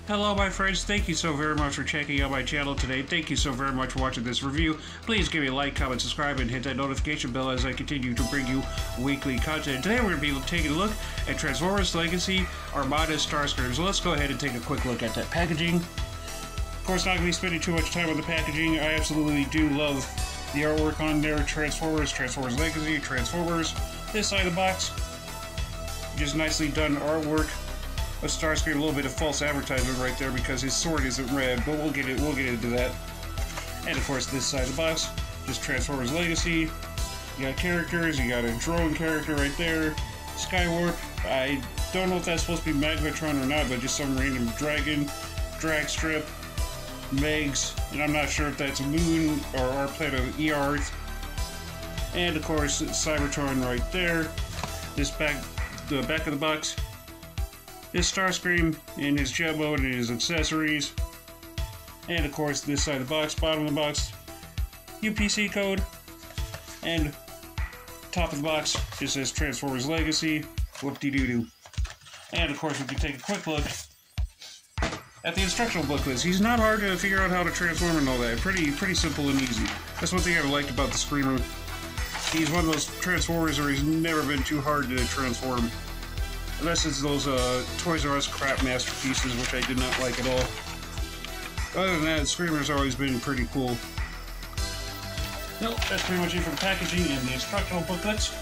Hello my friends, thank you so very much for checking out my channel today. Thank you so very much for watching this review. Please give me a like, comment, subscribe, and hit that notification bell as I continue to bring you weekly content. Today we're going to be taking a look at Transformers Legacy Armada Starscream. So let's go ahead and take a quick look at that packaging. Of course, not going to be spending too much time on the packaging. I absolutely do love the artwork on there. Transformers Legacy, Transformers. This side of the box, just nicely done artwork. A Starscream, a little bit of false advertisement right there because his sword isn't red, but we'll get into that. And of course, this side of the box, just Transformers Legacy. You got characters, you got a drone character right there, Skywarp. I don't know if that's supposed to be Magmatron or not, but just some random dragon, drag strip, Megs, and I'm not sure if that's a moon or our planet Earth. And of course, Cybertron right there. The back of the box is Starscream in his jet mode and his accessories. And of course, this side of the box, bottom of the box, UPC code. And top of the box just says Transformers Legacy. Whoop-de-doo-doo. And of course, we can take a quick look at the instructional booklets. He's not hard to figure out how to transform and all that. Pretty simple and easy. That's one thing I liked about the Screamer. He's one of those Transformers where he's never been too hard to transform. Unless it's those Toys R Us crap masterpieces, which I did not like at all. Other than that, Screamer's always been pretty cool. Nope, that's pretty much it for the packaging and the instructional booklets.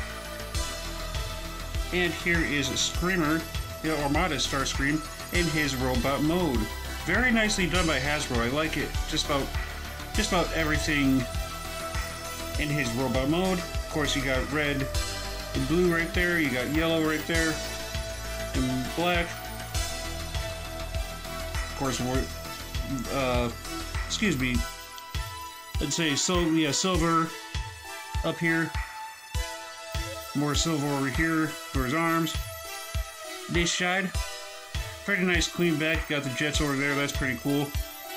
And here is Screamer, the Armada Starscream, in his robot mode. Very nicely done by Hasbro. I like it. Just about everything in his robot mode. Of course, you got red and blue right there, you got yellow right there, and black. Of course, excuse me, let's say silver up here, more silver over here for his arms. This side, pretty nice clean back, you got the jets over there, that's pretty cool.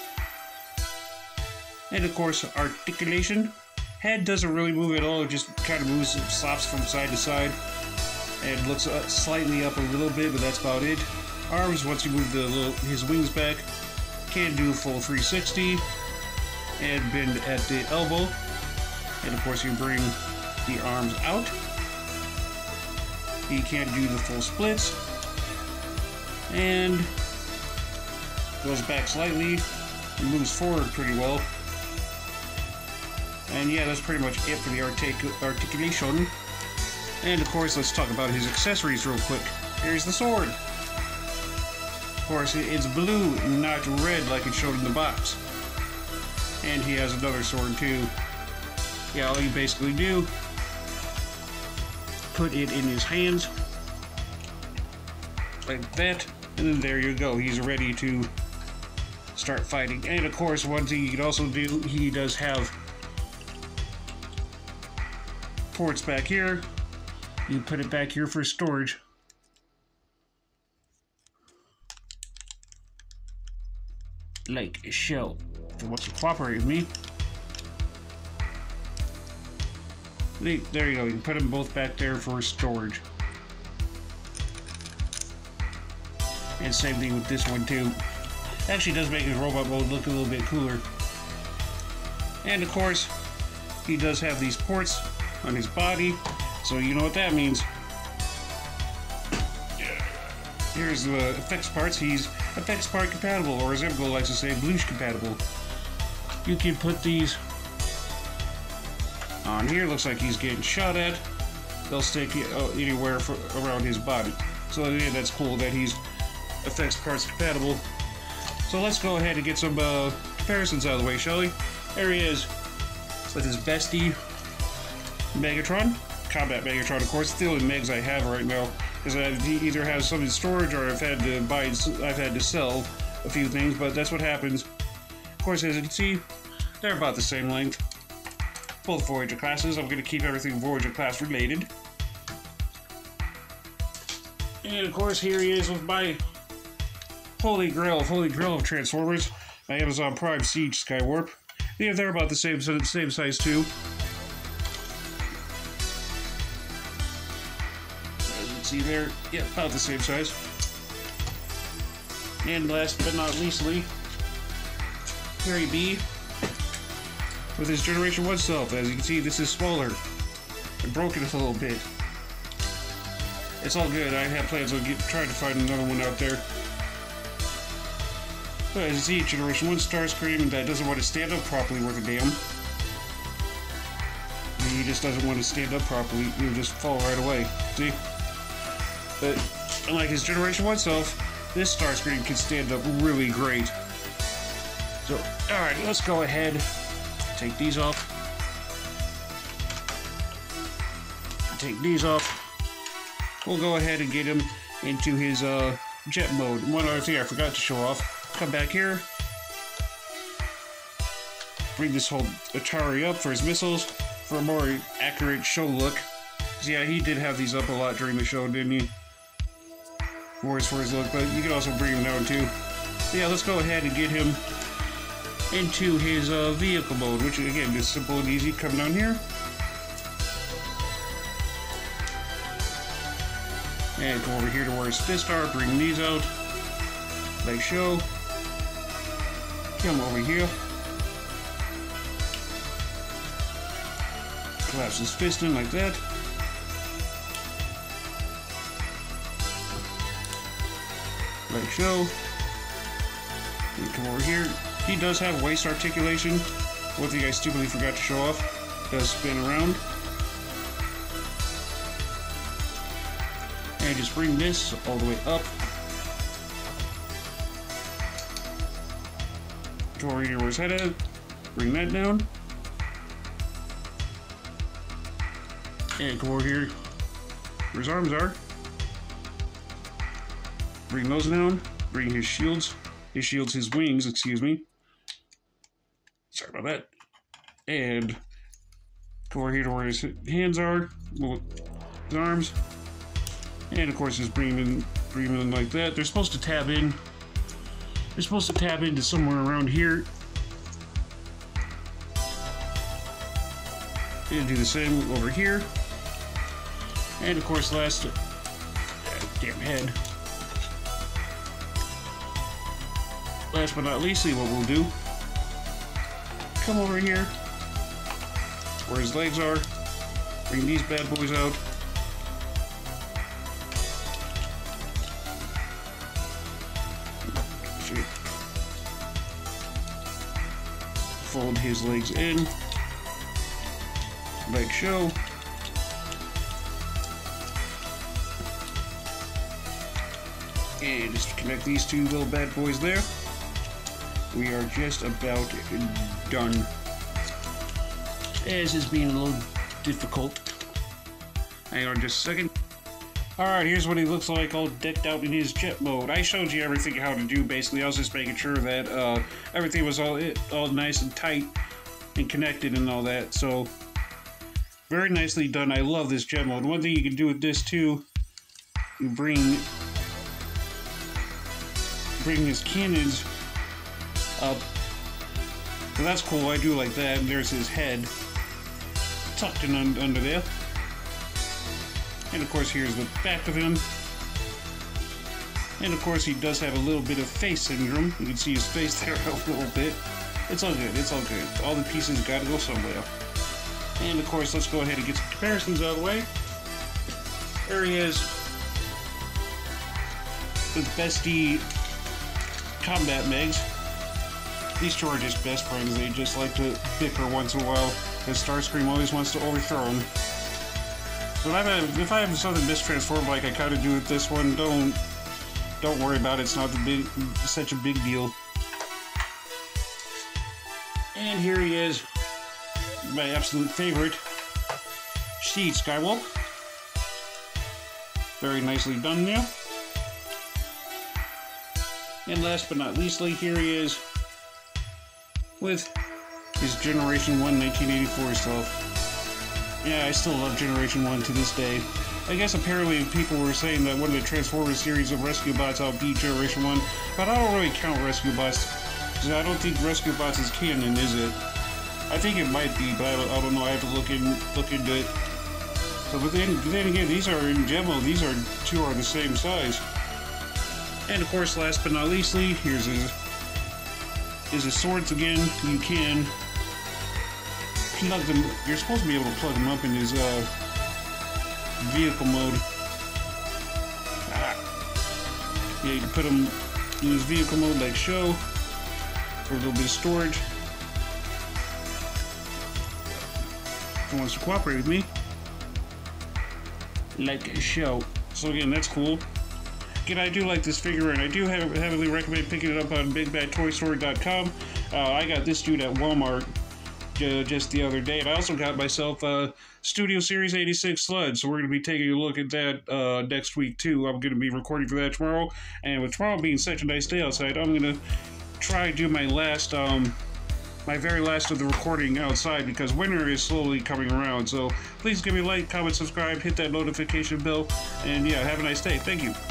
And of course, articulation. Head doesn't really move at all, it just kind of moves, slaps from side to side, and looks slightly up a little bit, but that's about it. Arms, once you move his wings back, can do full 360, and bend at the elbow, and of course you bring the arms out. He can't do the full splits, and goes back slightly, and moves forward pretty well. And yeah, that's pretty much it for the articulation. And of course, let's talk about his accessories real quick. Here's the sword. Of course, it's blue and not red like it showed in the box. And he has another sword too. Yeah, all you basically do, put it in his hands, like that, and then there you go. He's ready to start fighting. And of course, one thing you can also do, he does have ports back here. You put it back here for storage. Like a shell. If it wants to cooperate with me. There you go. You can put them both back there for storage. And same thing with this one too. Actually does make his robot mode look a little bit cooler. And of course, he does have these ports on his body, so you know what that means. Here's the effects parts. He's effects part compatible, or as Emgo likes to say, Bloosh compatible. You can put these on here. Looks like he's getting shot at. They'll stick anywhere around his body. So yeah, that's cool that he's effects parts compatible. So let's go ahead and get some comparisons out of the way, shall we? There he is with his bestie Megatron, Combat Megatron, of course. The only Megs I have right now, because I either have some in storage or I've had to sell a few things, but that's what happens. Of course, as you can see, they're about the same length. Both Voyager classes. I'm going to keep everything Voyager class related. And of course, here he is with my holy grail of Transformers, my Amazon Prime Siege Skywarp. Yeah, they're about the same size too. See there? Yeah, about the same size. And last but not leastly, Harry B with his Generation 1 self. As you can see, this is smaller. I broke it a little bit. It's all good. I have plans on trying to find another one out there. But as you see, Generation 1 Starscream that doesn't want to stand up properly worth a damn. He just doesn't want to stand up properly. He'll just fall right away. See? But unlike his Generation 1 self, this Starscream can stand up really great. So, alright, let's go ahead. Take these off. Take these off. We'll go ahead and get him into his jet mode. One other thing I forgot to show off. Come back here. Bring this whole Atari up for his missiles for a more accurate show look. Yeah, he did have these up a lot during the show, didn't he? More as far as look, but you can also bring him down too. Yeah, let's go ahead and get him into his vehicle mode, which again is simple and easy. Come down here. And go over here to where his fists are, bring these out. Like show. Come over here. Collapse his fist in like that. Like so. And come over here. He does have waist articulation. One thing I stupidly forgot to show off. Does spin around. And just bring this all the way up. Come over here where his head is. Bring that down. And come over here where his arms are. Bring those down. Bring his shields. His wings, excuse me. Sorry about that. And come over here to where his hands are. His arms. And of course just bring them in like that. They're supposed to tab in. They're supposed to tab into somewhere around here. And do the same over here. And of course last damn head. Last but not least, see what we'll do. Come over here where his legs are. Bring these bad boys out. Fold his legs in, like so. And just connect these two little bad boys there. We are just about done. This is being a little difficult. Hang on just a second. Alright, here's what he looks like all decked out in his jet mode. I showed you everything how to do basically. I was just making sure that everything was all nice and tight and connected and all that. So, very nicely done. I love this jet mode. One thing you can do with this too, you bring his cannons up. So that's cool. I do like that. There's his head tucked in under there. And of course, here's the back of him. And of course, he does have a little bit of face syndrome. You can see his face there a little bit. It's all good. It's all good. All the pieces gotta go somewhere. And of course, let's go ahead and get some comparisons out of the way. There he is. The bestie combat megs. These two are just best friends. They just like to bicker once in a while. Because Starscream always wants to overthrow him. So if I have something mistransformed like I kind of do with this one, don't worry about it. It's not such a big deal. And here he is, my absolute favorite, Steve Skywalker. Very nicely done there. And last but not leastly, here he is with his Generation 1 1984 stuff. Yeah, I still love Generation 1 to this day. I guess apparently people were saying that one of the Transformers series of Rescue Bots outbeat Generation 1, but I don't really count Rescue Bots, because I don't think Rescue Bots is canon, is it? I think it might be, but I don't know, I have to look into it. So, but then again, these are in demo, these two are the same size. And of course, last but not leastly, here's his swords again. You can plug them. You're supposed to be able to plug them up in his vehicle mode. Yeah, you can put them in his vehicle mode like show, for a little bit of storage. If he wants to cooperate with me, like show. So again, that's cool. Again, I do like this figure, and I do heavily recommend picking it up on BigBadToyStore.com. I got this dude at Walmart just the other day, and I also got myself a Studio Series 86 sled, so we're going to be taking a look at that next week too. I'm going to be recording for that tomorrow, and with tomorrow being such a nice day outside, I'm going to try and do my last, my very last of the recording outside, because winter is slowly coming around. So please give me a like, comment, subscribe, hit that notification bell, and yeah, have a nice day. Thank you.